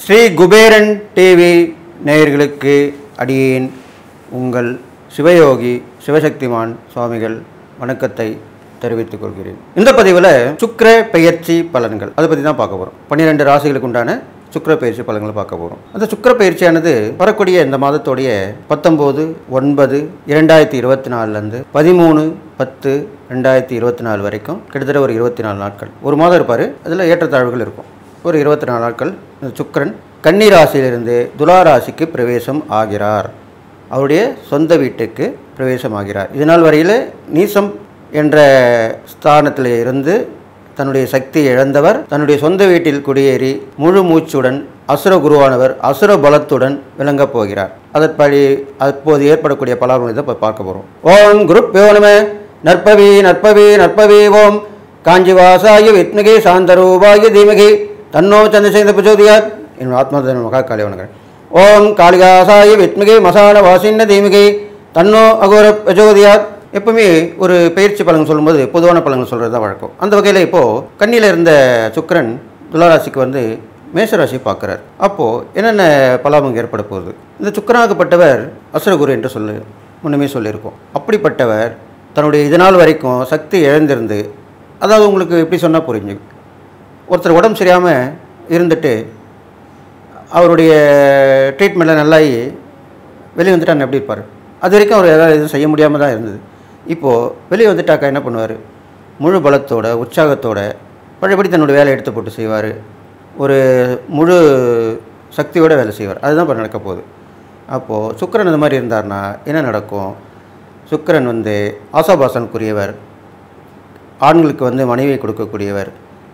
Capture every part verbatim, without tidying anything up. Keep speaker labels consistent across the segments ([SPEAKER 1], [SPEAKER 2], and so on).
[SPEAKER 1] Sri Kuberan TV நேயர்களுக்கு அடியேன் உங்கள் சிவயோகி சிவசக்திமான் சுவாமிகள் வணக்கத்தை தெரிவித்துக் கொள்கிறேன். இந்த பதிவில் சுக்கிர பெயர்ச்சி பலன்கள் அதை பற்றி தான் பார்க்க போகிறோம். பன்னிரெண்டு ராசிகளுக்கு உண்டான சுக்கிர பயிற்சி பலன்களை பார்க்க போகிறோம். அந்த சுக்கிர பயிற்சியானது வரக்கூடிய இந்த மாதத்தோடைய பத்தொம்போது ஒன்பது இரண்டாயிரத்தி இருபத்தி நாலுலேருந்து பதிமூணு பத்து ரெண்டாயிரத்தி இருபத்தி நாலு வரைக்கும் கிட்டத்தட்ட ஒரு இருபத்தி நாலு நாட்கள் ஒரு மாதம் இருப்பார். அதில் ஏற்றத்தாழ்வுகள் இருக்கும். ஒரு இருபத்தி நாலு நாட்கள் சுக்கிரன் கன்னி ராசியிலிருந்து துலா ராசிக்கு பிரவேசம் ஆகிறார். அவருடைய சொந்த வீட்டுக்கு பிரவேசம் ஆகிறார். இதனால் வரையில் நீசம் என்ற ஸ்தானத்தில் இருந்து தன்னுடைய சக்தி இழந்தவர் தன்னுடைய சொந்த வீட்டில் குடியேறி முழு மூச்சுடன் அசுர குருவானவர் அசுர பலத்துடன் விளங்கப் போகிறார். அதற்படி அப்போது ஏற்படக்கூடிய பலாபலனை தான் இப்போ பார்க்க போகிறோம். ஓம் குருப்யோ நம. நற்பவி நற்பவி நற்பவி. ஓம் காஞ்சிவாசாய வித்மகி சாந்தரூபாய தீமகி தன்னோ சந்திரசேகர பிரச்சோதியார். என் ஆத்மதன் மகா காளி வணங்குறேன். ஓம் காளிகாசாய வித்மகி மசான வாசின்ன தீமகி தன்னோ அகோர பிரச்சோதியார். எப்பவுமே ஒரு பயிற்சி பலன்கள் சொல்லும்போது பொதுவான பலன்கள் சொல்கிறது தான் வழக்கம். அந்த வகையில் இப்போது கன்னியில் இருந்த சுக்கிரன் துளாராசிக்கு வந்து மேஷராசி பார்க்குறார். அப்போது என்னென்ன பலாபம் ஏற்பட போகுது? இந்த சுக்கிரனாகப்பட்டவர் அசுரகுரு என்று சொல்லி முன்னுமே சொல்லியிருக்கோம். அப்படிப்பட்டவர் தன்னுடைய இதனால் வரைக்கும் சக்தி இழந்திருந்து, அதாவது உங்களுக்கு எப்படி சொன்னால் புரிஞ்சு, ஒருத்தர் உடம்பு சரியாமல் இருந்துட்டு அவருடைய ட்ரீட்மெண்ட்டில் நல்லாயி வெளியே வந்துட்டான்னு எப்படி இருப்பார்? அது வரைக்கும் அவர் ஏதாவது எதுவும் செய்ய முடியாமல் தான் இருந்தது. இப்போது வெளியே வந்துட்டாக்கா என்ன பண்ணுவார்? முழு பலத்தோட உற்சாகத்தோட பழையபடி தன்னுடைய வேலையை எடுத்து போட்டு செய்வார். ஒரு முழு சக்தியோடு வேலை செய்வார். அதுதான் இப்போ நடக்க போகுது. அப்போது சுக்கிரன் இந்த மாதிரி இருந்தார்னா என்ன நடக்கும்? சுக்கிரன் வந்து ஆசாபாசனுக்குரியவர், ஆண்களுக்கு வந்து மனைவியை கொடுக்கக்கூடியவர்,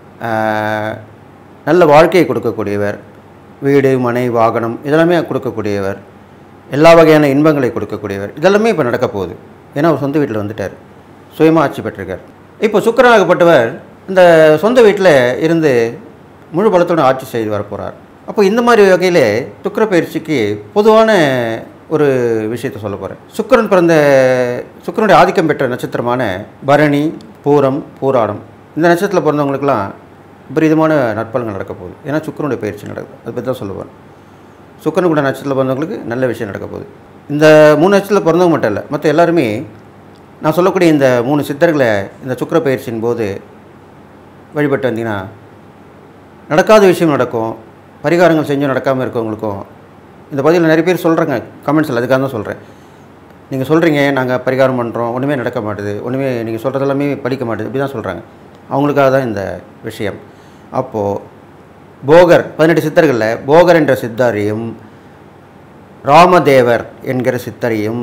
[SPEAKER 1] நல்ல வாழ்க்கையை கொடுக்கக்கூடியவர், வீடு மனை வாகனம் இதெல்லாமே கொடுக்கக்கூடியவர், எல்லா வகையான இன்பங்களை கொடுக்கக்கூடியவர். இதெல்லாமே இப்போ நடக்க போகுது. ஏன்னா அவர் சொந்த வீட்டில் வந்துட்டார், சுயமாக ஆட்சி பெற்றிருக்கார். இப்போ சுக்கிரனாகப்பட்டவர் இந்த சொந்த வீட்டில் இருந்து முழு பலத்தோடு ஆட்சி செய்து வரப்போகிறார். அப்போ இந்த மாதிரி வகையில் சுக்கிர பயிற்சிக்கு பொதுவான ஒரு விஷயத்தை சொல்ல போகிறேன். சுக்கிரன் பிறந்த சுக்கிரனுடைய ஆதிக்கம் பெற்ற நட்சத்திரமான பரணி, பூரம், பூராடம் இந்த நட்சத்திரத்தில் பிறந்தவங்களுக்கெல்லாம் விபரீதமான நற்பலன்கள் நடக்க போகுது. ஏன்னா சுக்கிரனுடைய பயிற்சி நடக்குது. அதை பற்றி தான் சொல்லுவேன். சுக்கிரன் கூட நட்சத்திரத்தில் பிறந்தவங்களுக்கு நல்ல விஷயம் நடக்க போகுது. இந்த மூணு நட்சத்திரத்தில் பிறந்தவங்க மட்டும் இல்லை, மற்ற எல்லாருமே நான் சொல்லக்கூடிய இந்த மூணு சித்தர்களை இந்த சுக்கிர பயிற்சியின் போது வழிபட்டு வந்தீங்கன்னா நடக்காத விஷயம் நடக்கும். பரிகாரங்கள் செஞ்சும் நடக்காமல் இருக்கவங்களுக்கும் இந்த பதிவில் நிறைய பேர் சொல்கிறாங்க கமெண்ட்ஸில். அதுக்காக தான் சொல்கிறேன். நீங்கள் சொல்கிறீங்க நாங்கள் பரிகாரம் பண்ணுறோம், ஒன்றுமே நடக்க மாட்டுது, ஒன்றுமே நீங்கள் சொல்கிறது எல்லாமே படிக்க மாட்டுது, இப்படி தான் சொல்கிறாங்க. அவங்களுக்காக தான் இந்த விஷயம். அப்போது போகர் பதினெட்டு சித்தர்களில் போகர் என்ற சித்தரையும் ராமதேவர் என்கிற சித்தரையும்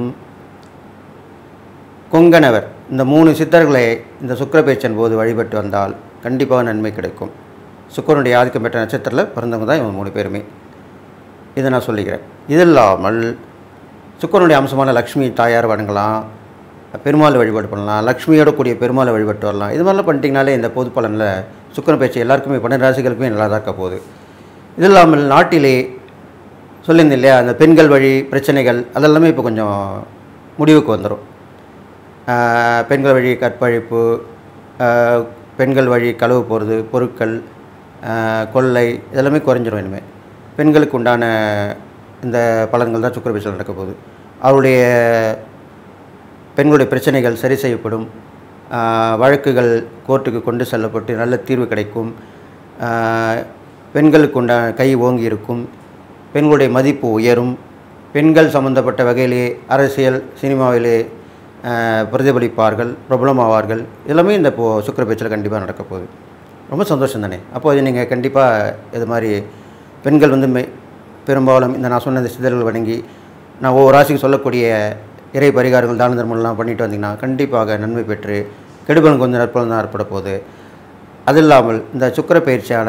[SPEAKER 1] கொங்கணவர் இந்த மூணு சித்தர்களை இந்த சுக்கிர பயிற்சியின் போது வழிபட்டு வந்தால் கண்டிப்பாக நன்மை கிடைக்கும். சுக்கிரனுடைய ஆதிக்கம் பெற்ற நட்சத்திரத்தில் பிறந்தவங்க தான் இவங்க மூணு பேருமே. இதை நான் சொல்லிக்கிறேன். இது இல்லாமல் சுக்கிரனுடைய அம்சமான லக்ஷ்மி தாயார் வணங்கலாம், பெருமாள் வழிபாடு பண்ணலாம், லக்ஷ்மியோட கூடிய பெருமாளை வழிபட்டு வரலாம். இது மாதிரிலாம் பண்ணிட்டீங்கனாலே இந்த பொது பலனில் சுக்கிர பயிற்சி எல்லாருக்குமே பன்னெண்டு ராசிகளுக்குமே நல்லா தான் இருக்க போகுது. இது இல்லாமல் நாட்டிலே சொல்லியிருந்தேன் இல்லையா, அந்த பெண்கள் வழி பிரச்சனைகள் அதெல்லாமே இப்போ கொஞ்சம் முடிவுக்கு வந்துடும். பெண்கள் வழி கற்பழிப்பு, பெண்கள் வழி களவு போகிறது, பொருட்கள் கொள்ளை இதெல்லாமே குறைஞ்சிடும். இனிமேல் பெண்களுக்கு உண்டான இந்த பலன்கள் தான் சுக்கிர பயிற்சியில் நடக்க போகுது. அவருடைய பெண்களுடைய பிரச்சனைகள் சரி செய்யப்படும், வழக்குகள் கோர்ட்டுக்கு கொண்டு செல்லப்பட்டு நல்ல தீர்வு கிடைக்கும், பெண்களுக்கு உண்டான கை ஓங்கி இருக்கும், பெண்களுடைய மதிப்பு உயரும், பெண்கள் சம்பந்தப்பட்ட வகையிலே அரசியல் சினிமாவிலே பிரதிபலிப்பார்கள், பிரபலமாவார்கள். எல்லாமே இந்த இப்போது சுக்கிர பயிற்சியில் கண்டிப்பாக நடக்க போகுது. ரொம்ப சந்தோஷம் தானே? அப்போது நீங்கள் கண்டிப்பாக இது மாதிரி பெண்கள் வந்து மெ பெரும்பாலும் இந்த நான் சொன்ன இந்த சிதறல் வணங்கி நான் ஒவ்வொரு ராசிக்கு சொல்லக்கூடிய இறை பரிகாரங்கள் தான தர்மம்லாம் பண்ணிட்டு வந்தீங்கன்னா கண்டிப்பாக நன்மை பெற்று கெடுபலன் கொஞ்சம் நற்பலன் தான் ஏற்பட போகுது. அது இல்லாமல் இந்த சுக்கிர பயிற்சியான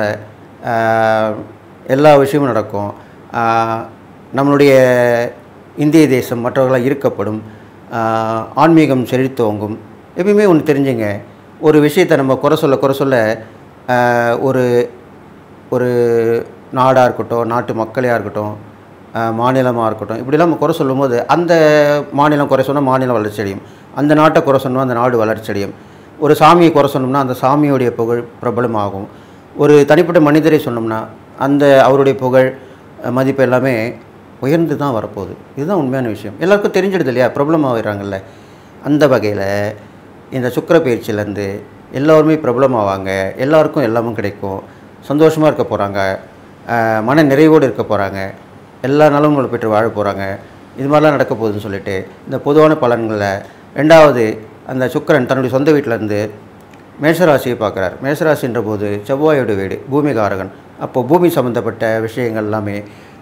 [SPEAKER 1] எல்லா விஷயமும் நடக்கும். நம்மளுடைய இந்திய தேசம் மற்றவர்களாக இருக்கப்படும், ஆன்மீகம் செழித்தோங்கும். எப்பயுமே ஒன்று தெரிஞ்சுங்க, ஒரு விஷயத்தை நம்ம குறை சொல்ல குறை சொல்ல ஒரு ஒரு நாடாக இருக்கட்டும், நாட்டு மக்களையாக இருக்கட்டும், மாநிலமாக இருக்கட்டும், இப்படிலாம் நம்ம குறை சொல்லும்போது அந்த மாநிலம் குறை சொன்னால் மாநிலம் வளர்ச்சி அடையும், அந்த நாட்டை குறை சொன்னால் அந்த நாடு வளர்ச்சி அடையும். ஒரு சாமியை குறை சொன்னோம்னா அந்த சாமியோடைய புகழ் பிரபலமாகும். ஒரு தனிப்பட்ட மனிதரை சொன்னோம்னா அந்த அவருடைய புகழ் மதிப்பு எல்லாமே உயர்ந்து தான் வரப்போகுது. இதுதான் உண்மையான விஷயம். எல்லாருக்கும் தெரிஞ்சிடுது இல்லையா, பிரபலம் ஆகிறாங்கல்ல. அந்த வகையில் இந்த சுக்கிர பயிற்சியிலேருந்து எல்லோருமே பிரபலம் ஆவாங்க, எல்லாருக்கும் எல்லாமும் கிடைக்கும், சந்தோஷமாக இருக்க போகிறாங்க, மன நிறைவோடு இருக்க போகிறாங்க, எல்லா நலன்களை பெற்று வாழ போகிறாங்க. இது மாதிரிலாம் நடக்க போகுதுன்னு சொல்லிட்டு இந்த பொதுவான பலன்களை ரெண்டாவது அந்த சுக்கிரன் தன்னுடைய சொந்த வீட்டிலேருந்து மேஷராசியை பார்க்குறார். மேஷராசின்ற போது செவ்வாயோட வீடு, பூமிகாரகன். அப்போது பூமி சம்மந்தப்பட்ட விஷயங்கள் எல்லாமே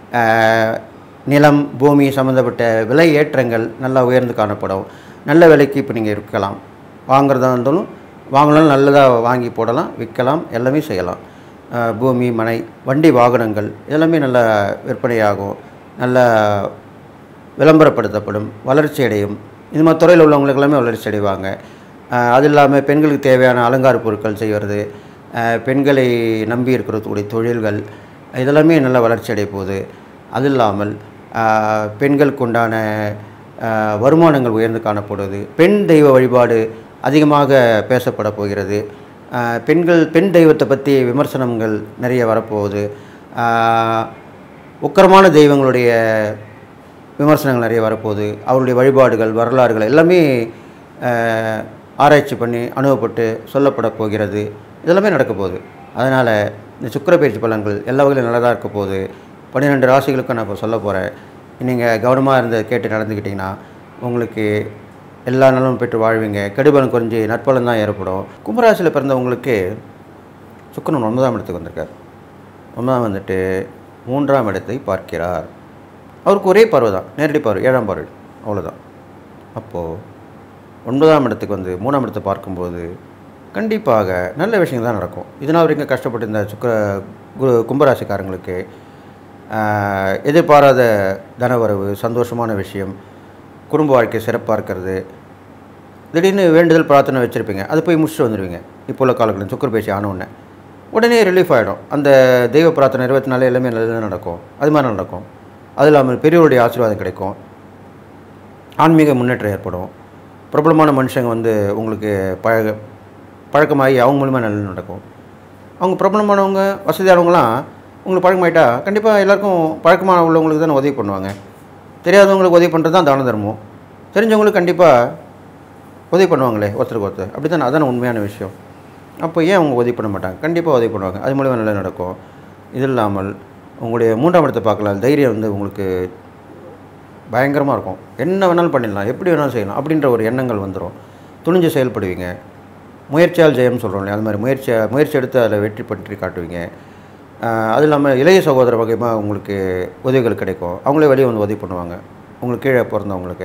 [SPEAKER 1] நிலம் பூமி சம்மந்தப்பட்ட விலை ஏற்றங்கள் நல்லா உயர்ந்து காணப்படும். நல்ல விலைக்கு இப்போ நீங்கள் இருக்கலாம், வாங்குறதா இருந்தாலும் வாங்கலாம், நல்லதாக வாங்கி போடலாம், விற்கலாம், எல்லாமே செய்யலாம். பூமி மனை வண்டி வாகனங்கள் இதெல்லாமே நல்ல விற்பனையாகும், நல்ல விளம்பரப்படுத்தப்படும், வளர்ச்சி அடையும். இது மாதிரி துறையில் உள்ளவங்களுக்கு எல்லாமே வளர்ச்சி அடைவாங்க. அது இல்லாமல் பெண்களுக்கு தேவையான அலங்கார பொருட்கள் செய்வது, பெண்களை நம்பி இருக்கிறக்கூடிய தொழில்கள் இதெல்லாமே நல்ல வளர்ச்சி அடைய போகுது. அது இல்லாமல் பெண்களுக்கு உண்டான வருமானங்கள் உயர்ந்து காணப்படுவது, பெண் தெய்வ வழிபாடு அதிகமாக பேசப்பட போகிறது. பெண்கள் பெண் தெய்வத்தை பற்றி விமர்சனங்கள் நிறைய வரப்போகுது. உக்கிரமான தெய்வங்களுடைய விமர்சனங்கள் நிறைய வரப்போகுது. அவருடைய வழிபாடுகள் வரலாறுகள் எல்லாமே ஆராய்ச்சி பண்ணி அனுபவப்பட்டு சொல்லப்பட போகிறது. இதெல்லாமே நடக்க போகுது. அதனால் இந்த சுக்கிர பயிற்சி பலன்கள் எல்லா வகையிலும் நல்லதாக இருக்க போகுது. பன்னிரெண்டு ராசிகளுக்கும் நான் இப்போ சொல்ல போகிறேன். நீங்கள் கவனமாக இருந்து கேட்டு நடந்துக்கிட்டிங்கன்னா உங்களுக்கு எல்லா நலனும் பெற்று வாழ்வீங்க. கெடுபலன் குறைஞ்சி நற்பலன் தான் ஏற்படும். கும்பராசியில் பிறந்தவங்களுக்கு சுக்கிரன் ஒன்பதாம் இடத்துக்கு வந்திருக்கார். ஒன்பதாம் வந்துட்டு மூன்றாம் இடத்தை பார்க்கிறார். அவருக்கு ஒரே பார்வை தான், நேரடி பார்வை, ஏழாம் பார்வை, அவ்வளோதான். அப்போது ஒன்பதாம் இடத்துக்கு வந்து மூணாம் இடத்தை பார்க்கும்போது கண்டிப்பாக நல்ல விஷயங்கள் தான் நடக்கும். இதனால் வரைக்கும் கஷ்டப்பட்டு இந்த சுக்கிர குரு கும்பராசிக்காரங்களுக்கு எதிர்பாராத தனவரவு, சந்தோஷமான விஷயம், குடும்ப வாழ்க்கை சிறப்பாக இருக்கிறது. திடீர்னு வேண்டுதல் பிரார்த்தனை வச்சுருப்பீங்க, அது போய் முடிச்சுட்டு வந்துடுவீங்க. இப்போ உள்ள காலங்களில் சுக்கிர பயிற்சி ஆனவுடனே உடனே ரிலீஃப் ஆகிடும். அந்த தெய்வ பிரார்த்தனை இருபத்தி நாலு எல்லாமே நல்லதாக நடக்கும். அது மாதிரி நடக்கும். அது இல்லாமல் பெரியவருடைய ஆசீர்வாதம் கிடைக்கும், ஆன்மீக முன்னேற்றம் ஏற்படும். பிரபலமான மனுஷங்க வந்து உங்களுக்கு பழக பழக்கமாகி அவங்க மூலிமா நல்லது நடக்கும். அவங்க பிரபலமானவங்க வசதியானவங்களாம் உங்களுக்கு பழக்கமாயிட்டா கண்டிப்பாக எல்லாருக்கும் பழக்கமான உள்ளவங்களுக்கு தானே உதவி பண்ணுவாங்க. தெரியாதவங்களுக்கு உதவி பண்ணுறது தான் தான தர்மம். தெரிஞ்சவங்களுக்கு கண்டிப்பாக உதவி பண்ணுவாங்களே ஒருத்தருக்கு ஒருத்தர். அப்படி தானே, அதான உண்மையான விஷயம். அப்போ ஏன் அவங்க உதவி பண்ண மாட்டாங்க? கண்டிப்பாக உதவி பண்ணுவாங்க. அது மூலிமா நல்லா நடக்கும். இது இல்லாமல் உங்களுடைய மூன்றாம் இடத்தை பார்க்கலாம். தைரியம் வந்து உங்களுக்கு பயங்கரமாக இருக்கும். என்ன வேணாலும் பண்ணிடலாம், எப்படி வேணாலும் செய்யலாம் அப்படின்ற ஒரு எண்ணங்கள் வந்துடும். துணிஞ்சு செயல்படுவீங்க. முயற்சியால் ஜெயம் சொல்கிறோம் இல்லையா, அது மாதிரி முயற்சி முயற்சி எடுத்து அதில் வெற்றி பற்றி காட்டுவீங்க. அது இல்லாமல் இளைய சகோதர வகையாக உங்களுக்கு உதவிகள் கிடைக்கும். அவங்களே வெளியே வந்து உதவி பண்ணுவாங்க. உங்களுக்கு கீழே பிறந்தவங்களுக்கு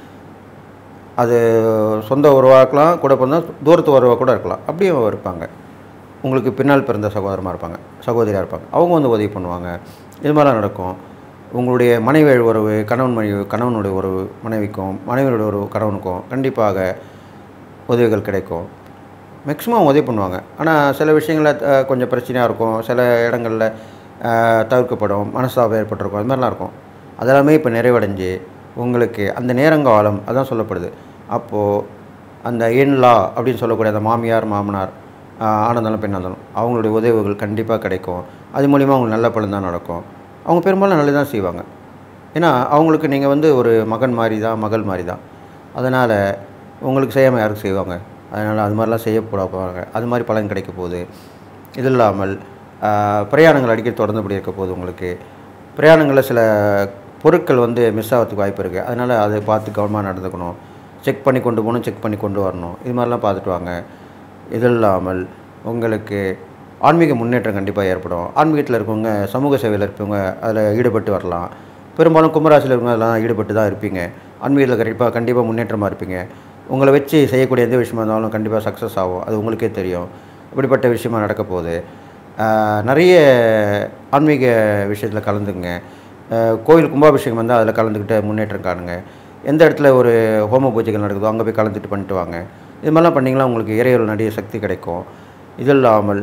[SPEAKER 1] அது சொந்த உறவாக இருக்கலாம், கூட பிறந்தால் தூரத்து உறவாக கூட இருக்கலாம். அப்படியே இருப்பாங்க. உங்களுக்கு பின்னால் பிறந்த சகோதரமாக இருப்பாங்க, சகோதரியாக இருப்பாங்க, அவங்க வந்து உதவி பண்ணுவாங்க. இது மாதிரிலாம் நடக்கும். உங்களுடைய மனைவி உறவு, கணவன் மனைவி கணவனுடைய உறவு மனைவிக்கும், மனைவியுடைய உறவு கணவனுக்கும் கண்டிப்பாக உதவிகள் கிடைக்கும். மேக்ஸிமம் உதவி பண்ணுவாங்க. ஆனால் சில விஷயங்களில் கொஞ்சம் பிரச்சனையாக இருக்கும், சில இடங்களில் தவிர்க்கப்படும், மனஸ்தாபம் ஏற்பட்டிருக்கும், அது மாதிரிலாம் இருக்கும். அதெல்லாமே இப்போ நிறைவடைஞ்சு உங்களுக்கு அந்த நேரங்காலம் அதான் சொல்லப்படுது. அப்போது அந்த இன்லா அப்படின்னு சொல்லக்கூடிய அந்த மாமியார் மாமனார் ஆனந்தாலும் பெண்ணாந்தாலும் அவங்களுடைய உதவிகள் கண்டிப்பாக கிடைக்கும். அது மூலிமா அவங்களுக்கு நல்ல பலன் தான் நடக்கும். அவங்க பெரும்பாலும் நல்லது தான் செய்வாங்க. ஏன்னா அவங்களுக்கு நீங்கள் வந்து ஒரு மகன் மாதிரி தான், மகள் மாதிரி தான். அதனால் உங்களுக்கு செய்யாமல் யாருக்கு செய்வாங்க? அதனால் அது மாதிரிலாம் செய்யப்பட போகிறாங்க. அது மாதிரி பலன் கிடைக்க போகுது. இது இல்லாமல் பிரயாணங்கள் அடிக்கடி தொடர்ந்துபடி இருக்க போகுது. உங்களுக்கு பிரயாணங்களில் சில பொருட்கள் வந்து மிஸ் ஆகிறதுக்கு வாய்ப்பு இருக்குது. அதனால் அதை பார்த்து கவனமாக நடந்துக்கணும். செக் பண்ணி கொண்டு போகணும், செக் பண்ணி கொண்டு வரணும். இது மாதிரிலாம் பார்த்துட்டு வாங்க. இது இல்லாமல் உங்களுக்கு ஆன்மீக முன்னேற்றம் கண்டிப்பாக ஏற்படும். ஆன்மீகத்தில் இருக்கவங்க, சமூக சேவையில் இருப்பவங்க அதில் ஈடுபட்டு வரலாம். பெரும்பாலும் கும்பராசியில் இருக்கவங்க அதெல்லாம் ஈடுபட்டு தான் இருப்பீங்க. ஆன்மீகத்தில் கண்டிப்பாக கண்டிப்பாக முன்னேற்றமாக இருப்பீங்க. உங்களை வச்சு செய்யக்கூடிய எந்த விஷயமா இருந்தாலும் கண்டிப்பாக சக்ஸஸ் ஆகும். அது உங்களுக்கே தெரியும். இப்படிப்பட்ட விஷயமாக நடக்க போகுது. நிறைய ஆன்மீக விஷயத்தில் கலந்துங்க. கோவில் கும்பாபிஷேகம் வந்தால் அதில் கலந்துக்கிட்டு முன்னேற்றம் காணுங்க. எந்த இடத்துல ஒரு ஹோம பூஜைகள் நடக்குதோ அங்கே போய் கலந்துட்டு பண்ணிட்டு வாங்க. இது மாதிரிலாம் பண்ணிங்கன்னா உங்களுக்கு இறைவர்கள் நிறைய சக்தி கிடைக்கும். இது இல்லாமல்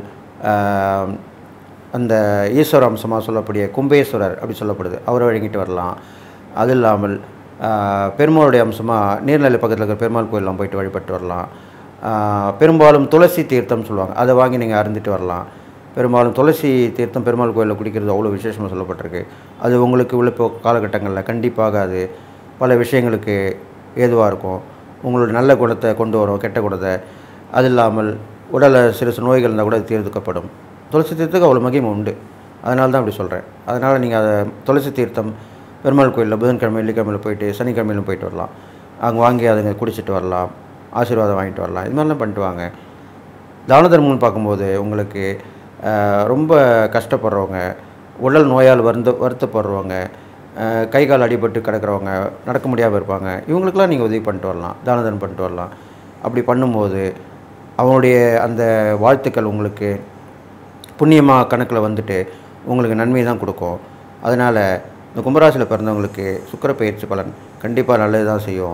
[SPEAKER 1] அந்த ஈஸ்வர அம்சமாக சொல்லக்கூடிய கும்பேஸ்வரர் அப்படி சொல்லப்படுது, அவரை வழங்கிட்டு வரலாம். அது இல்லாமல் பெருமாளுடைய அம்சமாக நீர்நிலை பக்கத்தில் இருக்கிற பெருமாள் கோயிலெலாம் போயிட்டு வழிபட்டு வரலாம். பெரும்பாலும் துளசி தீர்த்தம் சொல்லுவாங்க, அதை வாங்கி நீங்கள் அருந்துட்டு வரலாம். பெரும்பாலும் துளசி தீர்த்தம் பெருமாள் கோயிலில் குடிக்கிறது அவ்வளோ விசேஷமாக சொல்லப்பட்டிருக்கு. அது உங்களுக்கு உள்ள இப்போ காலகட்டங்களில் கண்டிப்பாக அது பல விஷயங்களுக்கு ஏதுவாக இருக்கும். உங்களோட நல்ல குணத்தை கொண்டு வரும், கெட்ட குணத்தை. அது இல்லாமல் உடலில் சிறு சிறு நோய்கள் இருந்தால் கூட அது தீர்த்துக்கப்படும். துளசி தீர்த்தத்துக்கு அவ்வளோ மகிமை உண்டு. அதனால தான் அப்படி சொல்கிறேன். அதனால் நீங்கள் அதை துளசி தீர்த்தம் பெருமாள் கோயிலில் புதன்கிழமை வெள்ளிக்கிழமையில் போயிட்டு சனிக்கிழமையிலும் போயிட்டு வரலாம். அங்கே வாங்கி அதுங்க குடிச்சிட்டு வரலாம், ஆசீர்வாதம் வாங்கிட்டு வரலாம். இது மாதிரிலாம் பண்ணிட்டு வாங்க. தான தர்மம்னு பார்க்கும்போது உங்களுக்கு ரொம்ப கஷ்டப்படுறவங்க, உடல் நோயால் வருந்த வருத்தப்படுறவங்க, கை கால் அடிபட்டு கிடக்கிறவங்க, நடக்க முடியாமல் இருப்பாங்க, இவங்களுக்கெல்லாம் நீங்கள் உதவி பண்ணிட்டு வரலாம், தான தர்மம் பண்ணிட்டு வரலாம். அப்படி பண்ணும்போது அவங்களுடைய அந்த வாழ்த்துக்கள் உங்களுக்கு புண்ணியமாக கணக்கில் வந்துட்டு உங்களுக்கு நன்மை தான் கொடுக்கும். அதனால் இந்த கும்பராசியில் பிறந்தவங்களுக்கு சுக்கிர பெயர்ச்சி பலன் கண்டிப்பாக நல்லது தான் செய்யும்.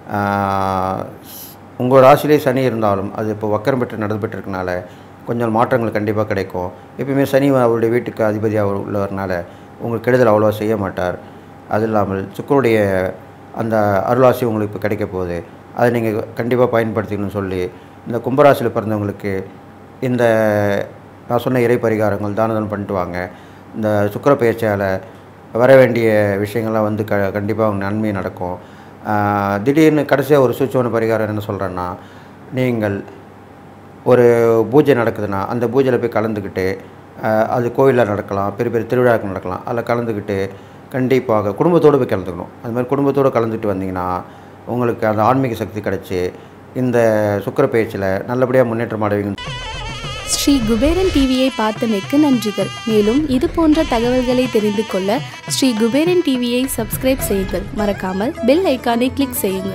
[SPEAKER 1] உங்கள் ராசியிலே சனி இருந்தாலும் அது இப்போ வக்கரம் பெற்று நடந்து பெற்றிருக்கனால கொஞ்சம் மாற்றங்கள் கண்டிப்பாக கிடைக்கும். எப்பயுமே சனி அவருடைய வீட்டுக்கு அதிபதியாக உள்ளவர்னால உங்களுக்கு கெடுதல் அவ்வளோவா செய்ய மாட்டார். அது இல்லாமல் சுக்கருடைய அந்த அருளாசி உங்களுக்கு இப்போ கிடைக்க போகுது. அதை நீங்கள் கண்டிப்பாக பயன்படுத்திக்கணும்னு சொல்லி இந்த கும்பராசியில் பிறந்தவங்களுக்கு இந்த நான் சொன்ன இறை பரிகாரங்கள் தானதம் பண்ணிட்டு வாங்க. இந்த சுக்கிர பெயர்ச்சியால் வர வேண்டிய விஷயங்கள்லாம் வந்து க கண்டிப்பாக அவங்க நன்மை நடக்கும். திடீர்னு கடைசியாக ஒரு சூட்சமான பரிகாரம் என்ன சொல்கிறேன்னா, நீங்கள் ஒரு பூஜை நடக்குதுன்னா அந்த பூஜையில் போய் கலந்துக்கிட்டு, அது கோயிலில் நடக்கலாம், பெரிய பெரிய திருவிழாக்கள் நடக்கலாம், அதில் கலந்துக்கிட்டு கண்டிப்பாக குடும்பத்தோடு போய் கலந்துக்கணும். அது மாதிரி குடும்பத்தோடு கலந்துட்டு வந்தீங்கன்னா உங்களுக்கு அந்த ஆன்மீக சக்தி கிடச்சி இந்த சுக்கிர பெயர்ச்சியில் நல்லபடியாக முன்னேற்றம் அடைவீங்க.
[SPEAKER 2] ஸ்ரீ குபேரன் டிவியை பார்த்தமைக்கு நன்றிகள். மேலும் இது போன்ற தகவல்களை தெரிந்து கொள்ள ஸ்ரீ குபேரன் டிவியை சப்ஸ்கிரைப் செய்யுங்கள். மறக்காமல் பெல் ஐக்கானை கிளிக் செய்யுங்கள்.